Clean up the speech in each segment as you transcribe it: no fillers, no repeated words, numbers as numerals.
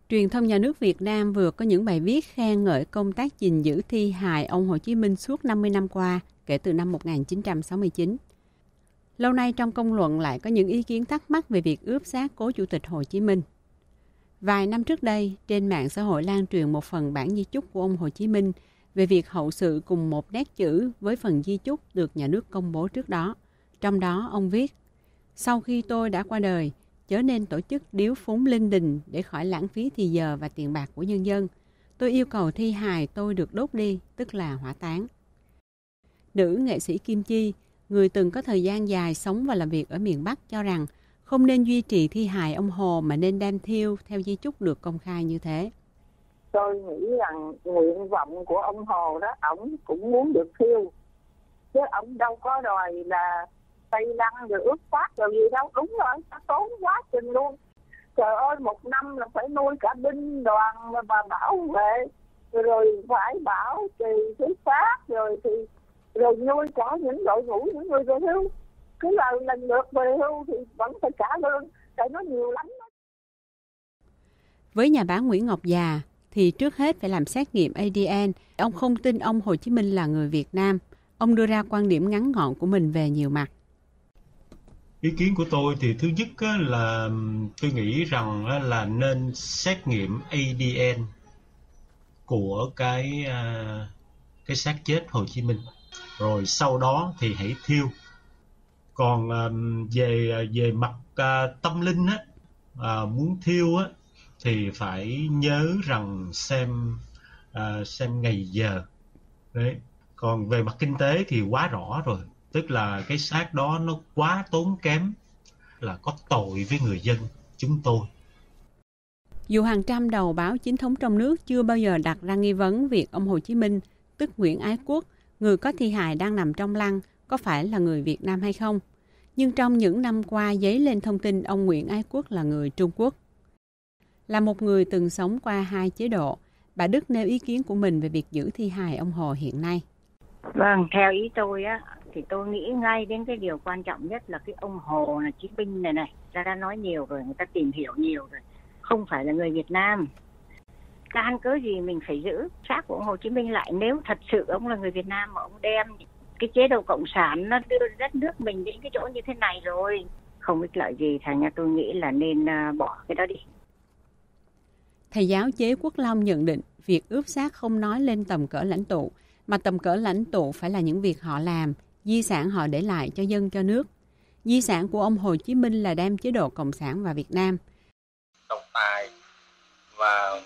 Truyền thông nhà nước Việt Nam vừa có những bài viết khen ngợi công tác gìn giữ thi hài ông Hồ Chí Minh suốt 50 năm qua, kể từ năm 1969. Lâu nay trong công luận lại có những ý kiến thắc mắc về việc ướp xác cố Chủ tịch Hồ Chí Minh. Vài năm trước đây, trên mạng xã hội lan truyền một phần bản di chúc của ông Hồ Chí Minh về việc hậu sự cùng một nét chữ với phần di chúc được nhà nước công bố trước đó. Trong đó ông viết: "Sau khi tôi đã qua đời, chớ nên tổ chức điếu phúng linh đình để khỏi lãng phí thì giờ và tiền bạc của nhân dân. Tôi yêu cầu thi hài tôi được đốt đi, tức là hỏa táng." Nữ nghệ sĩ Kim Chi, người từng có thời gian dài sống và làm việc ở miền Bắc, cho rằng không nên duy trì thi hài ông Hồ mà nên đem thiêu theo di chúc được công khai như thế. Tôi nghĩ rằng nguyện vọng của ông Hồ đó, ổng cũng muốn được thiêu, chứ ổng đâu có đòi là Tây Lăng rồi ướp xác rồi gì đâu. Đúng rồi, nó tốn quá chừng luôn. Trời ơi, một năm là phải nuôi cả binh đoàn và bảo vệ, rồi phải bảo trì thứ xác, rồi nuôi cả những đội ngũ, những người về hưu. Cứ lần lượt về hưu thì vẫn phải trả lương, tại nó nhiều lắm. Với nhà báo Nguyễn Ngọc Già thì trước hết phải làm xét nghiệm ADN. Ông không tin ông Hồ Chí Minh là người Việt Nam. Ông đưa ra quan điểm ngắn gọn của mình về nhiều mặt. Ý kiến của tôi thì thứ nhất là tôi nghĩ rằng là nên xét nghiệm ADN của cái xác chết Hồ Chí Minh, rồi sau đó thì hãy thiêu. Còn về mặt tâm linh muốn thiêu thì phải nhớ rằng xem ngày giờ. Đấy. Còn về mặt kinh tế thì quá rõ rồi, tức là cái xác đó nó quá tốn kém, là có tội với người dân chúng tôi. Dù hàng trăm đầu báo chính thống trong nước chưa bao giờ đặt ra nghi vấn việc ông Hồ Chí Minh, tức Nguyễn Ái Quốc, người có thi hài đang nằm trong lăng, có phải là người Việt Nam hay không, nhưng trong những năm qua dấy lên thông tin ông Nguyễn Ái Quốc là người Trung Quốc. Là một người từng sống qua hai chế độ, bà Đức nêu ý kiến của mình về việc giữ thi hài ông Hồ hiện nay. Vâng, theo ý tôi thì tôi nghĩ ngay đến cái điều quan trọng nhất là cái ông Hồ là chiến binh này, ta đã nói nhiều rồi, người ta tìm hiểu nhiều rồi, không phải là người Việt Nam. Can cớ gì mình phải giữ xác của ông Hồ Chí Minh lại nếu thật sự ông là người Việt Nam mà ông đem cái chế độ cộng sản nó đưa đất nước mình đến cái chỗ như thế này rồi, không ích lợi gì, thành ra tôi nghĩ là nên bỏ cái đó đi. Thầy giáo Chế Quốc Long nhận định việc ướp xác không nói lên tầm cỡ lãnh tụ, mà tầm cỡ lãnh tụ phải là những việc họ làm, di sản họ để lại cho dân cho nước. Di sản của ông Hồ Chí Minh là đem chế độ cộng sản vào Việt Nam. Độc tài và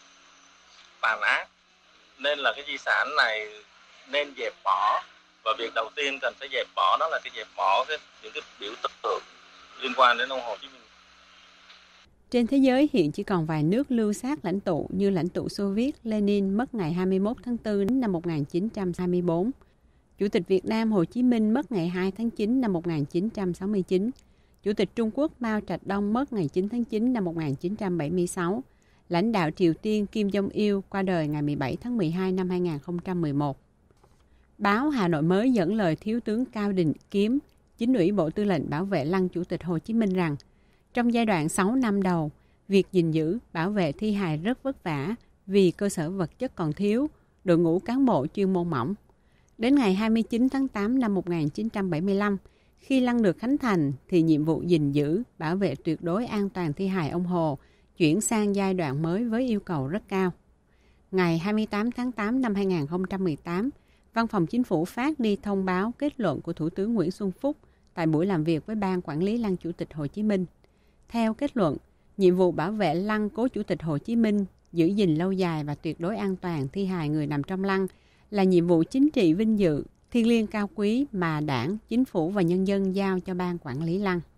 tàn ác, nên là cái di sản này nên dẹp bỏ, và việc đầu tiên cần phải dẹp bỏ đó là dẹp bỏ những cái biểu tượng liên quan đến ông Hồ Chí Minh. Trên thế giới hiện chỉ còn vài nước lưu xác lãnh tụ như lãnh tụ Xô Viết Lenin mất ngày 21 tháng 4 năm 1924, Chủ tịch Việt Nam Hồ Chí Minh mất ngày 2 tháng 9 năm 1969, Chủ tịch Trung Quốc Mao Trạch Đông mất ngày 9 tháng 9 năm 1976, lãnh đạo Triều Tiên Kim Jong-il qua đời ngày 17 tháng 12 năm 2011. Báo Hà Nội Mới dẫn lời Thiếu tướng Cao Đình Kiếm, Chính ủy Bộ Tư lệnh Bảo vệ Lăng Chủ tịch Hồ Chí Minh rằng, trong giai đoạn 6 năm đầu, việc gìn giữ, bảo vệ thi hài rất vất vả vì cơ sở vật chất còn thiếu, đội ngũ cán bộ chuyên môn mỏng. Đến ngày 29 tháng 8 năm 1975, khi lăng được khánh thành thì nhiệm vụ gìn giữ, bảo vệ tuyệt đối an toàn thi hài ông Hồ chuyển sang giai đoạn mới với yêu cầu rất cao. Ngày 28 tháng 8 năm 2018, Văn phòng Chính phủ phát đi thông báo kết luận của Thủ tướng Nguyễn Xuân Phúc tại buổi làm việc với Ban Quản lý Lăng Chủ tịch Hồ Chí Minh. Theo kết luận, nhiệm vụ bảo vệ lăng cố Chủ tịch Hồ Chí Minh, giữ gìn lâu dài và tuyệt đối an toàn thi hài người nằm trong lăng là nhiệm vụ chính trị vinh dự, thiêng liêng cao quý mà Đảng, Chính phủ và nhân dân giao cho Ban Quản lý Lăng.